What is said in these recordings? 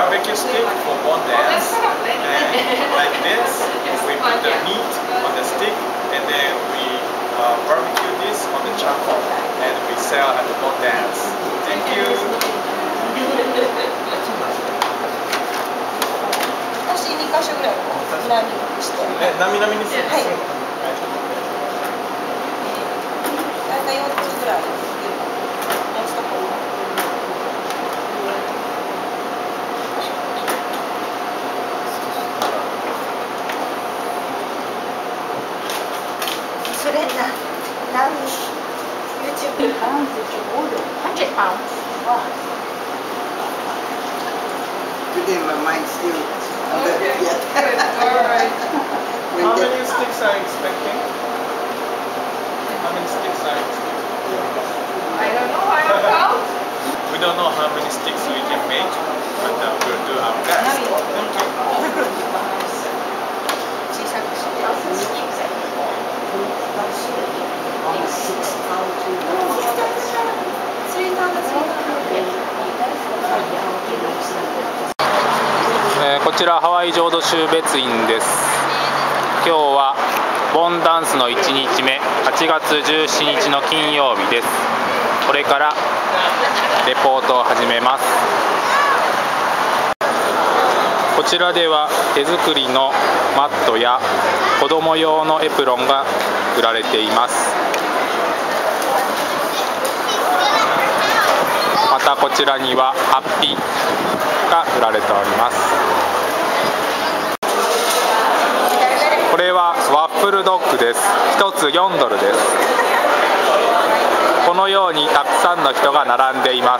barbecue stick for one dance. And like this, we put the meat on the stick, and then we barbecue this on the charcoal, and we sell at the one dance. Thank you. 私2箇所ぐらいなみして。 なみなみにする。はい。 大体4つぐらい。それ何 YouTube pounds did you order? 100 pounds. Wow. Today my mind's still okay. yet. Alright. How many sticks are you expecting? How many sticks are you expecting? I don't know, I don't count. We don't know how many sticks we can make, but we'll do our best. Thank you. 小さくして。 こちらハワイ浄土宗別院です。今日はボンダンスの1日目、8月17日の金曜日です。これからレポートを始めます。こちらでは手作りのマットや子供用のエプロンが売られています。またこちらにはハッピーが売られております。これはワッフルドッグです。1つ4ドルです。このようにたくさんの人が並んでいます。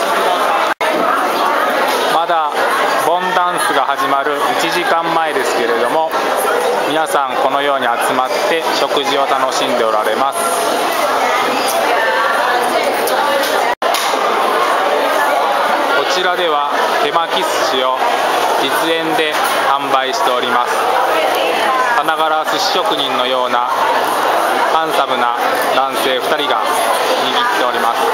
まだボンダンスが始まる1時間前ですけれども、皆さんこのように集まって食事を楽しんでおられます。こちらでは手巻き寿司を実演で販売しております。さながら寿司職人のようなハンサムな男性2人が握っております。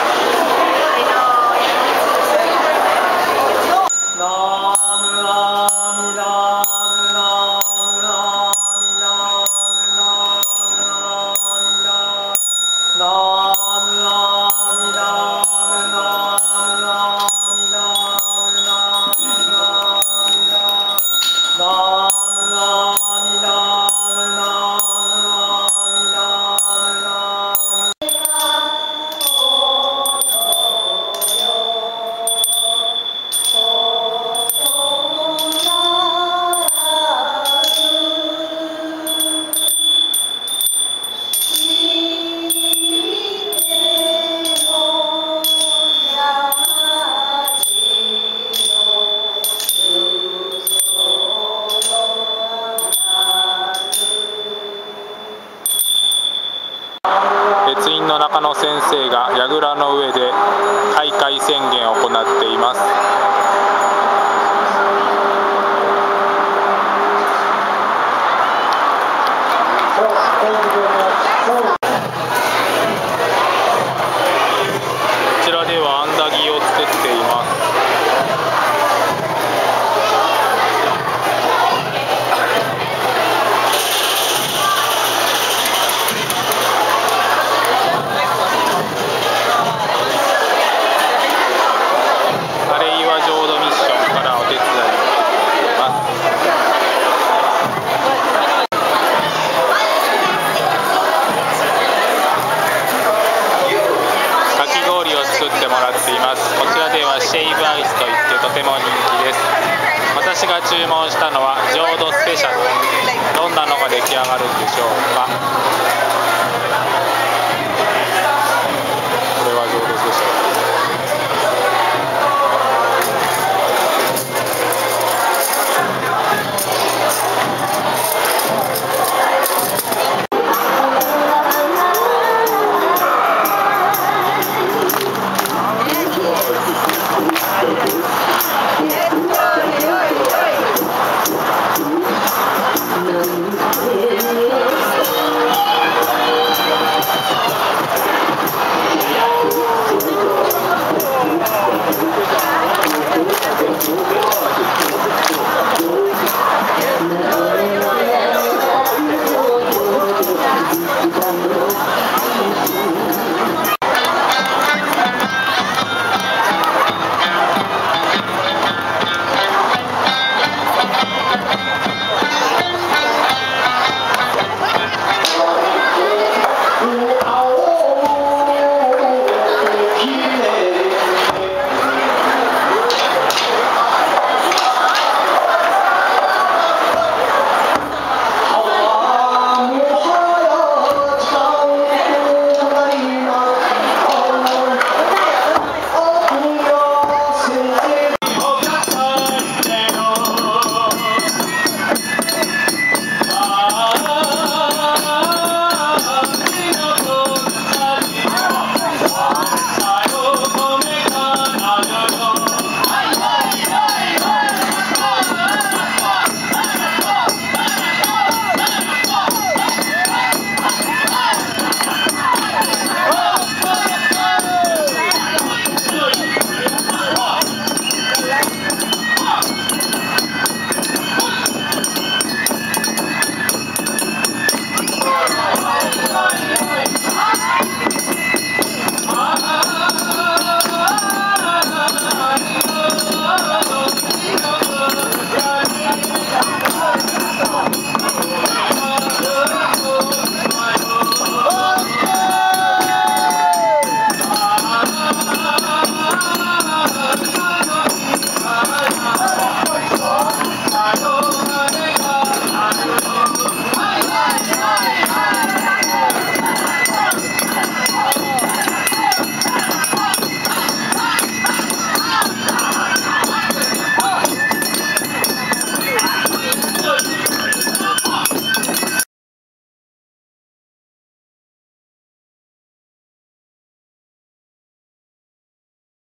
別院の中野先生が櫓の上で開会宣言を行っています。こちらではアンダギーを作っています。こちらではシェイブアイスといってとても人気です。私が注文したのは浄土スペシャル。どんなのが出来上がるんでしょうか。